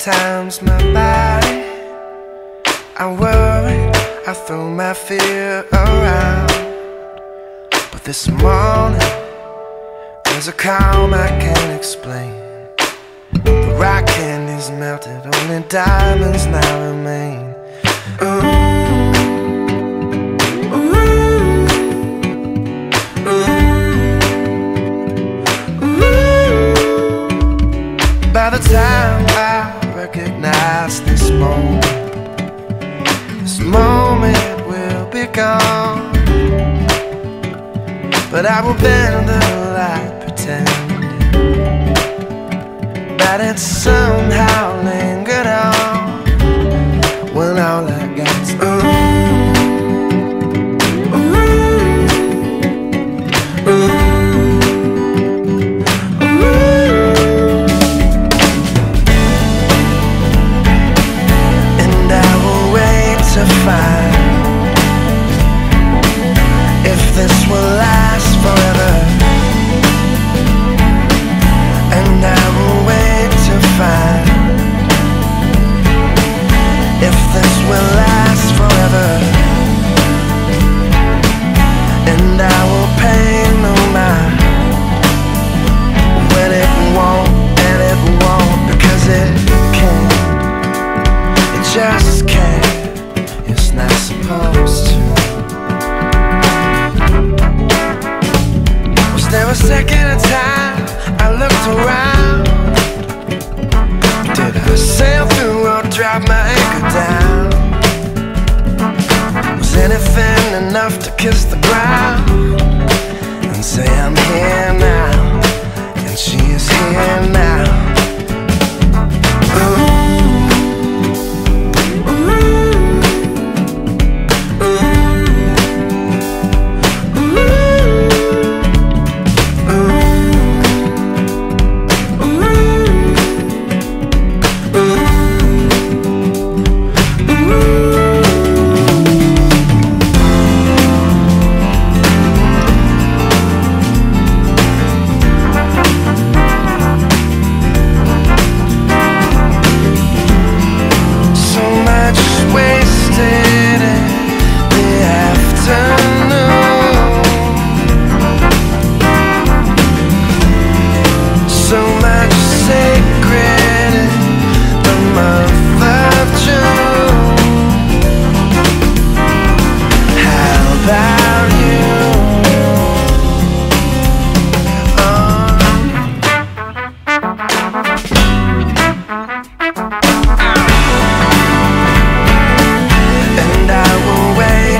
times my body, I worry, I throw my fear around. But this morning, there's a calm I can't explain. The rock candy's melted, only diamonds now remain. Ooh. By the time I recognize this moment will be gone. But I will bend the light, pretending that it somehow lingered on. When all I got's ooh, ooh, ooh. To find if this will last forever, and I will wait to find if this will last forever, and I will pay no mind when it won't, and it won't, because it can't, it just can't. It's not supposed to. Was there a second of time I looked around? Did I sail through or drop my anchor down? Was anything enough to kiss the ground and say I'm here now, and she is here now? Ooh.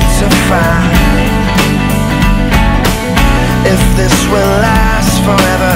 If this will last forever,